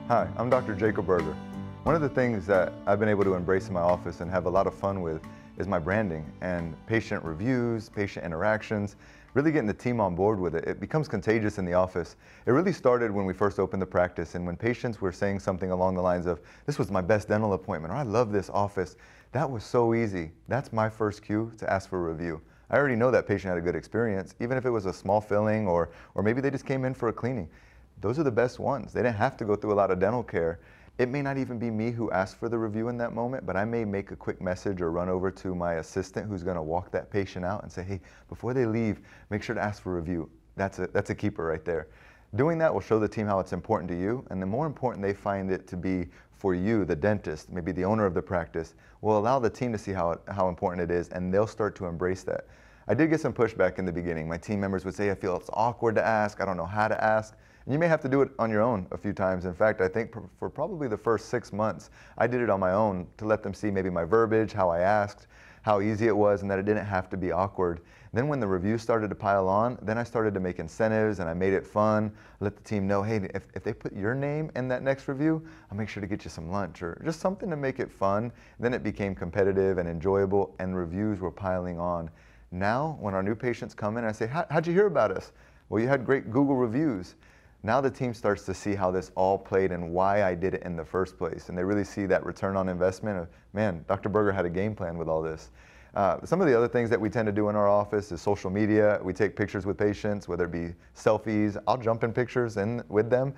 Hi, I'm Dr. Jacob Berger. One of the things that I've been able to embrace in my office and have a lot of fun with is my branding and patient reviews, patient interactions, really getting the team on board with it. It becomes contagious in the office. It really started when we first opened the practice and when patients were saying something along the lines of, "This was my best dental appointment," or "I love this office." That was so easy. That's my first cue to ask for a review. I already know that patient had a good experience, even if it was a small filling or maybe they just came in for a cleaning. Those are the best ones. They didn't have to go through a lot of dental care. It may not even be me who asked for the review in that moment, but I may make a quick message or run over to my assistant who's gonna walk that patient out and say, "Hey, before they leave, make sure to ask for a review." That's a keeper right there. Doing that will show the team how it's important to you, and the more important they find it to be for you, the dentist, maybe the owner of the practice, will allow the team to see how important it is, and they'll start to embrace that. I did get some pushback in the beginning. My team members would say, "I feel it's awkward to ask, I don't know how to ask." And you may have to do it on your own a few times. In fact, I think for probably the first 6 months, I did it on my own to let them see maybe my verbiage, how I asked, how easy it was, and that it didn't have to be awkward. Then when the reviews started to pile on, then I started to make incentives and I made it fun. Let the team know, hey, if they put your name in that next review, I'll make sure to get you some lunch or just something to make it fun. Then it became competitive and enjoyable and reviews were piling on. Now, when our new patients come in, I say, how'd you hear about us? Well, you had great Google reviews. Now the team starts to see how this all played and why I did it in the first place. And they really see that return on investment of, man, Dr. Berger had a game plan with all this. Some of the other things that we tend to do in our office is social media. We take pictures with patients, whether it be selfies. I'll jump in pictures with them.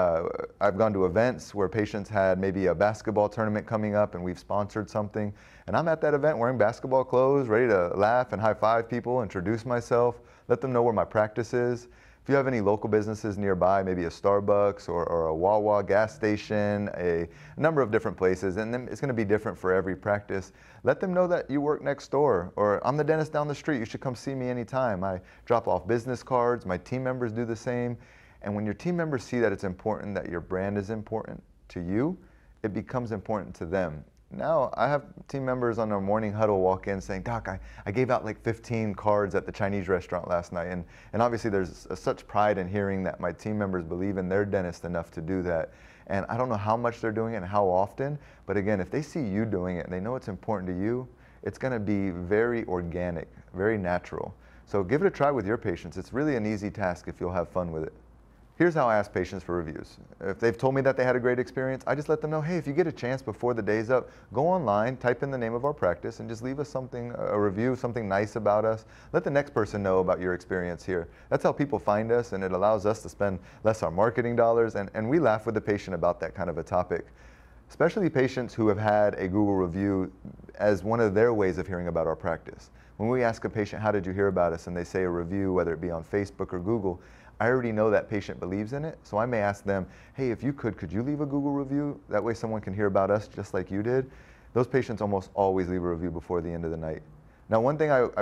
I've gone to events where patients had maybe a basketball tournament coming up and we've sponsored something. And I'm at that event wearing basketball clothes, ready to laugh and high five people, introduce myself, let them know where my practice is. If you have any local businesses nearby, maybe a Starbucks or a Wawa gas station, a number of different places, and then it's going to be different for every practice. Let them know that you work next door, or I'm the dentist down the street, you should come see me anytime. I drop off business cards, my team members do the same. And when your team members see that it's important, that your brand is important to you, it becomes important to them. Now, I have team members on our morning huddle walk in saying, "Doc, I gave out like 15 cards at the Chinese restaurant last night." And obviously there's such pride in hearing that my team members believe in their dentist enough to do that. And I don't know how much they're doing it and how often, but again, if they see you doing it and they know it's important to you, it's gonna be very organic, very natural. So give it a try with your patients. It's really an easy task if you'll have fun with it. Here's how I ask patients for reviews. If they've told me that they had a great experience, I just let them know, hey, if you get a chance before the day's up, go online, type in the name of our practice, and just leave us something, a review, something nice about us. Let the next person know about your experience here. That's how people find us, and it allows us to spend less on marketing dollars, and we laugh with the patient about that kind of a topic. Especially patients who have had a Google review as one of their ways of hearing about our practice. When we ask a patient, how did you hear about us, and they say a review, whether it be on Facebook or Google, I already know that patient believes in it, so I may ask them, hey, if you could you leave a Google review? That way someone can hear about us just like you did. Those patients almost always leave a review before the end of the night. Now, one thing I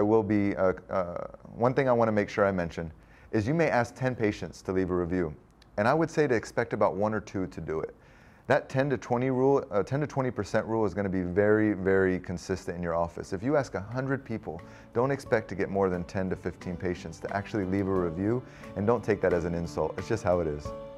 want to make sure I mention is you may ask 10 patients to leave a review, and I would say to expect about 1 or 2 to do it. That 10 to 20% rule is going to be very, very consistent in your office. If you ask 100 people, don't expect to get more than 10 to 15 patients to actually leave a review, and don't take that as an insult. It's just how it is.